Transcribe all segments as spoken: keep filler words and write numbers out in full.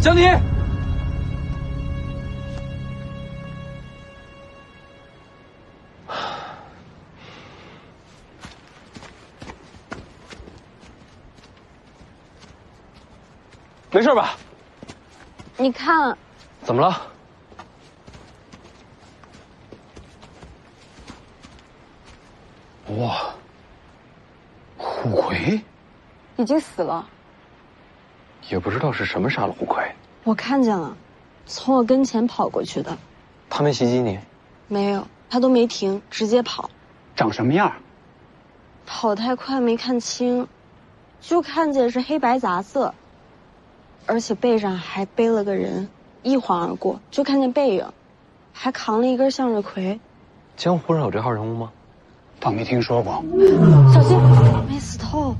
江宁，没事吧？ 你看， 怎么了？哇，虎魁已经死了。 也不知道是什么杀了虎魁。 我看见了，从我跟前跑过去的。 他没袭击你？ 没有，他都没停，直接跑。 长什么样？ 跑太快没看清，就看见是黑白杂色，而且背上还背了个人，一晃而过，就看见背影，还扛了一根向日葵。 江湖上有这号人物吗？ 倒没听说过。 小心，没死透。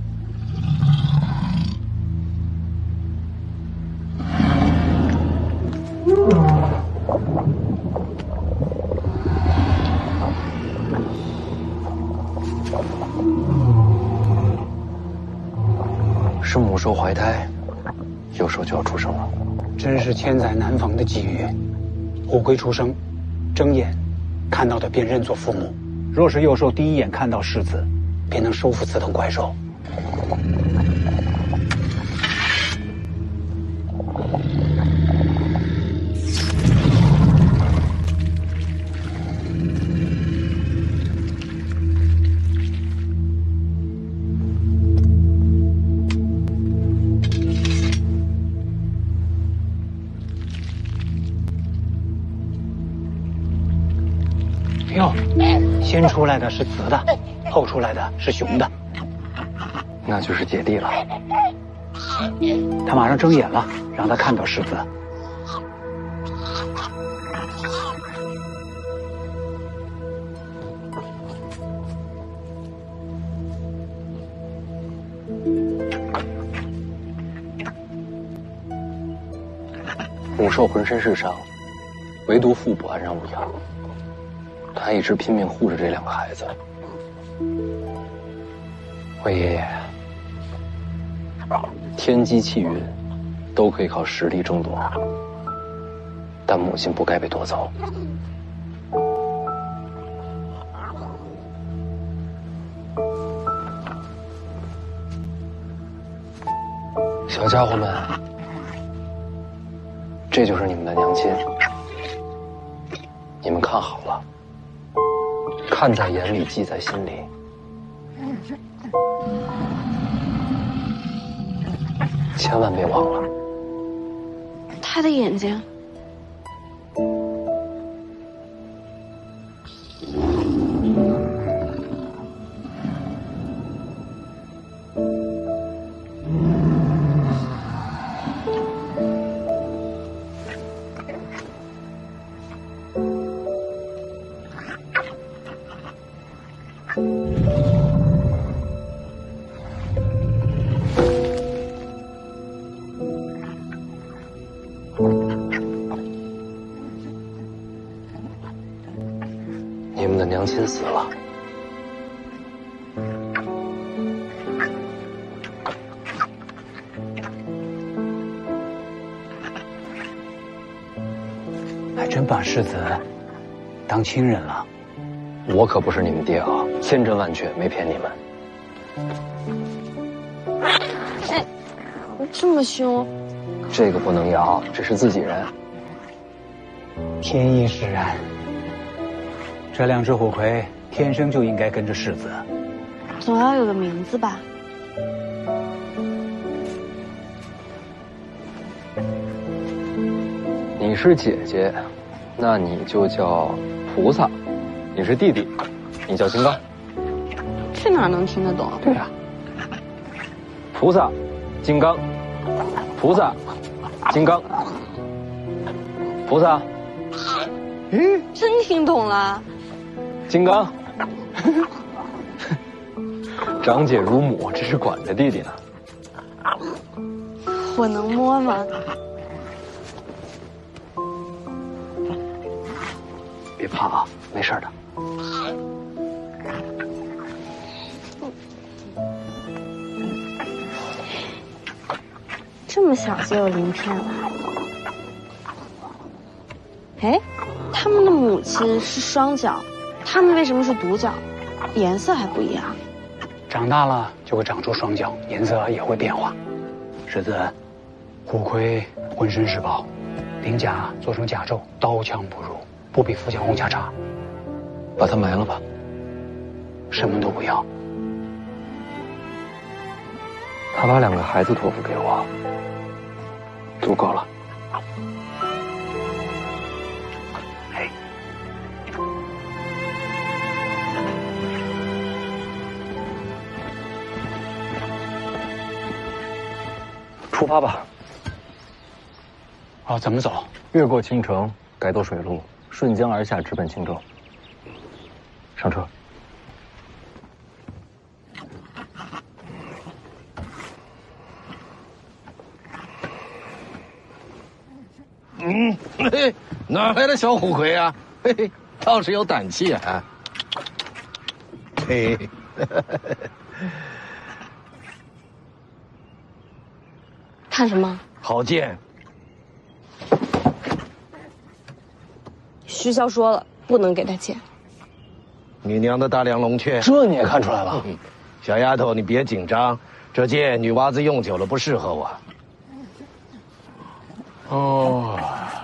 是母兽怀胎，幼兽就要出生了。 真是千载难逢的机遇。虎龟出生，睁眼看到的便认作父母。若是幼兽第一眼看到世子，便能收服此等怪兽。哟，先出来的是雌的，后出来的是雄的， 那就是姐弟了。 他马上睁眼了，让他看到世子。 母兽浑身是伤，唯独腹部安然无恙。他一直拼命护着这两个孩子。魏爷爷，天机气运都可以靠实力争夺，但母亲不该被夺走。小家伙们，这就是你们的娘亲，你们看好了。看在眼里，记在心里。千万别忘了。 他的眼睛。 你们的娘亲死了， 还真把世子当亲人了。 我可不是你们爹啊，千真万确，没骗你们。 哎，你这么凶！ 这个不能要，这是自己人。 天意使然，这两只虎魁天生就应该跟着世子。 总要有个名字吧？ 你是姐姐，那你就叫菩萨；你是弟弟，你叫金刚。 去哪儿能听得懂？ 对呀、啊，菩萨，金刚，菩萨，金刚，菩萨。 嗯，真听懂了。 金刚，长姐如母，这是管着弟弟呢。 我能摸吗？ 别怕啊，没事的。 这么小就有鳞片了。哎，他们的母亲是双脚，他们为什么是独角？颜色还不一样。 长大了就会长出双脚，颜色也会变化。世子，虎盔浑身是宝，鳞甲做成甲胄，刀枪不入，不比富强红家差。 把它埋了吧。 什么都不要。 他把两个孩子托付给我，足够了。 哎， 出发吧。 哦，怎么走？ 越过青城，改走水路，顺江而下，直奔青州。上车。 嗯，嘿嘿，哪来的小虎魁啊？嘿嘿，倒是有胆气啊！嘿， 看什么？ 好剑。 徐骁说了，不能给他剑。 你娘的大梁龙雀， 这你也看出来了？ 嗯，小丫头，你别紧张，这剑女娃子用久了不适合我。 哦，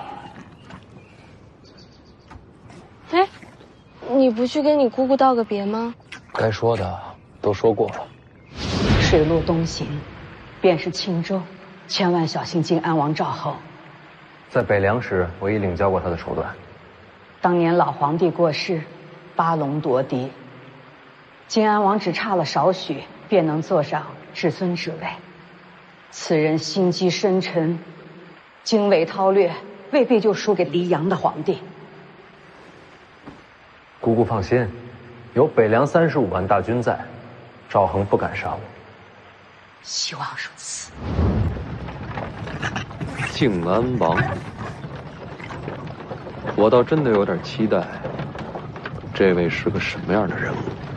哎，你不去跟你姑姑道个别吗？ 该说的都说过了。 水路东行，便是青州，千万小心靖安王赵后。 在北凉时，我已领教过他的手段。 当年老皇帝过世，八龙夺嫡，靖安王只差了少许，便能坐上至尊之位。此人心机深沉，经纬韬略，未必就输给黎阳的皇帝。 姑姑放心，有北凉三十五万大军在，赵恒不敢杀我。 希望如此。 靖安王，我倒真的有点期待，这位是个什么样的人物。